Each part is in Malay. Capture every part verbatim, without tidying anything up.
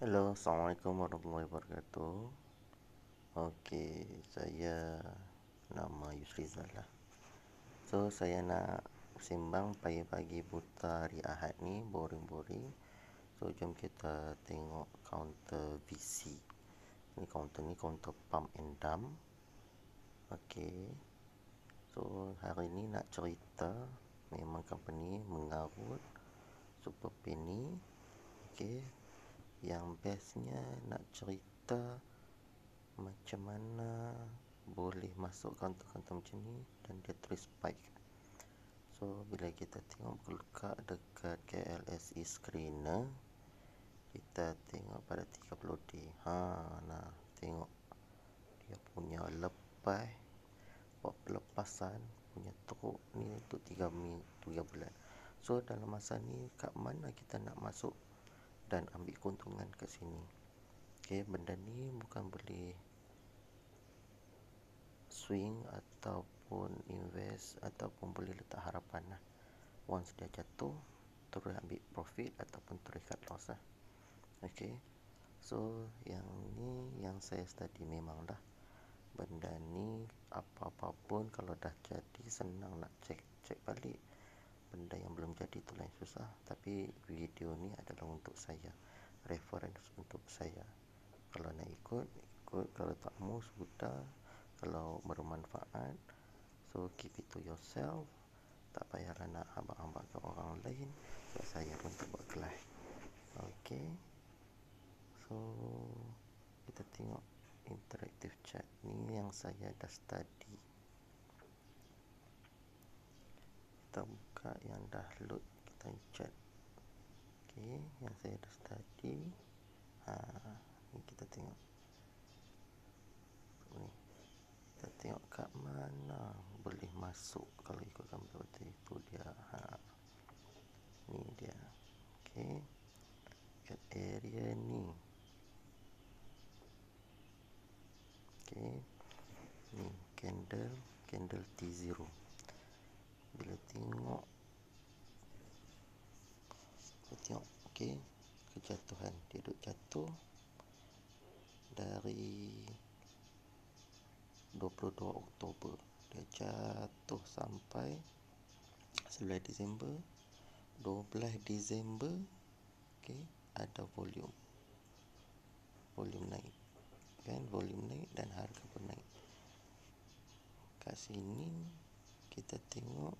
Halo, Assalamualaikum warahmatullahi wabarakatuh. Oke, saya nama Yusrizal lah. So, saya nak sembang pagi-pagi buta hari Ahad ni, boring-boring. So, jom kita tengok counter V C. Ni counter ni counter pump and dump. Oke. So, hari ni nak cerita memang company mengarut Super Penny. Oke. Yang bestnya nak cerita macam mana boleh masuk kantor-kantor macam ni dan dia terus spike. So bila kita tengok lekat dekat K L S E screener, kita tengok pada tiga puluh D. Ha, nah tengok dia punya lepas buat pelepasan punya teruk ni untuk tiga bulan. So dalam masa ni kat mana kita nak masuk dan ambil keuntungan kat sini. Okay, benda ni bukan boleh swing ataupun invest ataupun boleh letak harapan lah. Once dia jatuh, terus ambil profit ataupun terus cut loss lah. Okay, so yang ni yang saya study memang dah. Benda ni apa-apa pun kalau dah jadi senang nak cek cek balik. Benda yang belum jadi tu lain susah. Tapi video ni adalah untuk saya, reference untuk saya. Kalau nak ikut, ikut. Kalau tak mau, sudah. Kalau bermanfaat, so keep it to yourself. Tak payahlah nak abang-abang ke orang lain. So saya pun tak buat kelas. Okay. So kita tengok interactive chat ni yang saya dah study. Kita buka yang dah load, kita chat. Okay, yang saya dah study. Ha, ni kita tengok. Ni kita tengok kat mana boleh masuk kalau ikutkan betul itu dia. Ha, ni dia. Okay, kat area ni. Okay, ni candle candle T zero. Bila tengok kita tengok okay, kejatuhan dia duduk jatuh dari dua puluh dua Oktober. Dia jatuh sampai sebelas Disember. dua belas Disember, okay, ada volume volume naik kan, volume naik dan harga pun naik. Kat sini kita tengok,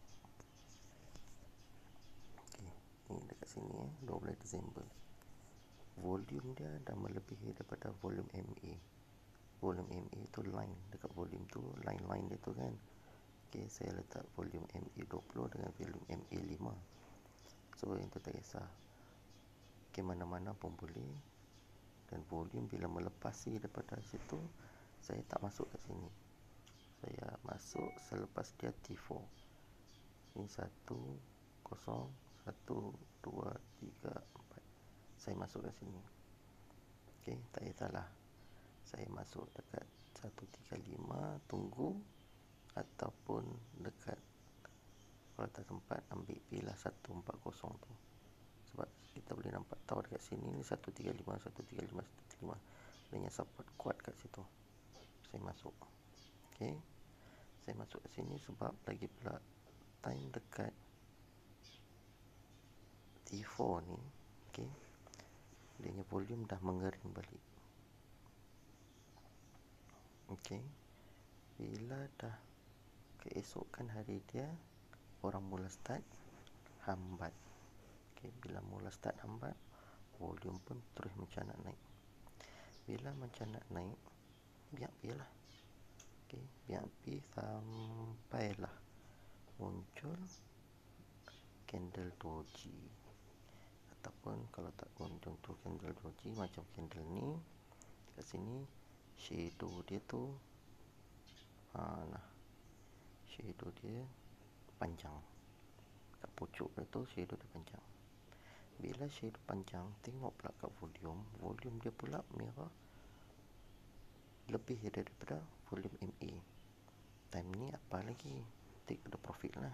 okay, ni dekat sini eh, dua belas Disember, volume dia dah melebihi daripada volume M A. Volume M A tu line, dekat volume tu line-line dia tu kan. Okay, saya letak volume M A dua puluh dengan volume M A lima. So yang tu tak kisah. Okay, mana-mana pun boleh. Dan volume bila melepasi daripada situ, saya tak masuk kat sini. Saya masuk selepas dia T empat. Ini satu, kosong, satu, dua, tiga, empat. Saya masuk kat sini. Okay, tak kisahlah. Saya masuk dekat satu tiga lima, tunggu. Ataupun dekat, kalau tak sempat, ambil pilah satu empat kosong tu. Sebab kita boleh nampak tahu dekat sini ni satu tiga lima, satu tiga lima, satu tiga lima. Adanya support kuat kat situ. Saya masuk. Okay, saya masuk ke sini sebab lagi pula time dekat T empat ni, okay, dia punya volume dah mengering balik. Okay, bila dah keesokan hari dia, orang mula start hambat. Okay, bila mula start hambat, volume pun terus macam nak naik. Bila macam nak naik, biar biarlah. Okay, biar pi sampailah muncul candle doji. Ataupun kalau tak muncul tu candle doji macam candle ni, kat sini shadow dia tu, ha, nah, shadow dia panjang. Kat pucuk dia tu shadow dia panjang. Bila shadow panjang, tengok pula kat volume, volume dia pula merah lebih daripada volume M A. Time ni apa lagi, take the profit lah.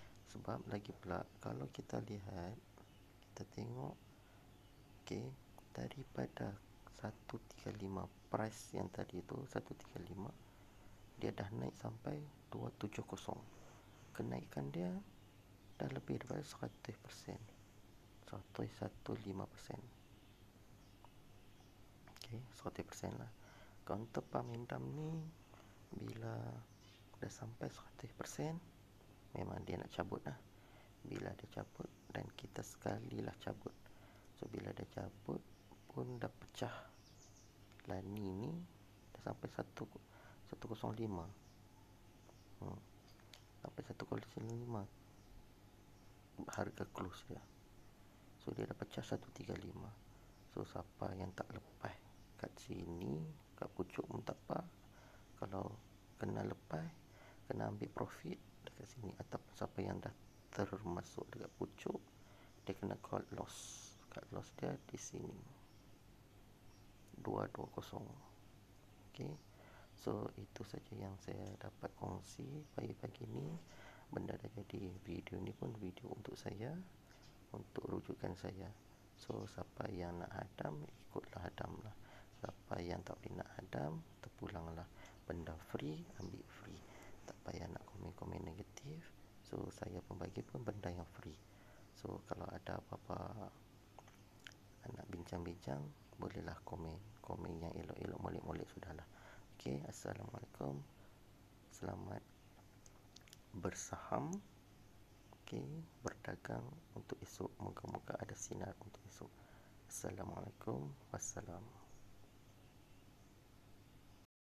Sebab lagi pula kalau kita lihat, kita tengok, okay, daripada seratus tiga puluh lima price yang tadi tu seratus tiga puluh lima, dia dah naik sampai dua ratus tujuh puluh. Kenaikan dia dah lebih daripada seratus peratus, seratus lima belas peratus. Okey, seratus peratus lah. Counter pump Endam ni bila dah sampai seratus peratus, memang dia nak cabut lah. Bila dia cabut, dan kita sekali lah cabut. So bila dia cabut pun dah pecah lani ni, dah sampai seratus lima. hmm. Sampai seratus lima harga close dia. So dia dah pecah seratus tiga puluh lima. So siapa yang tak lepas kat sini, kat pucuk pun tak apa. Kalau kena lepas, kena ambil profit dekat sini. Ataupun siapa yang dah termasuk dekat pucuk, dia kena call loss. Cut loss dia di sini dua ratus dua puluh. Okey. So itu saja yang saya dapat kongsi pagi-pagi ni. Benda dah jadi, video ni pun video untuk saya, untuk rujukan saya. So siapa yang nak hadam, ikutlah hadam lah. Siapa yang tak boleh nak hadam, terpulanglah. Benda free, ambil free. Tak payah nak komen-komen negatif. So saya pun bagi pun benda yang free. So kalau ada apa-apa nak bincang-bincang, bolehlah komen. Komen yang elok-elok, molek-molek sudahlah. Okey, Assalamualaikum. Selamat bersaham. Okey, berdagang untuk esok. Moga-moga ada sinar untuk esok. Assalamualaikum. Wassalam.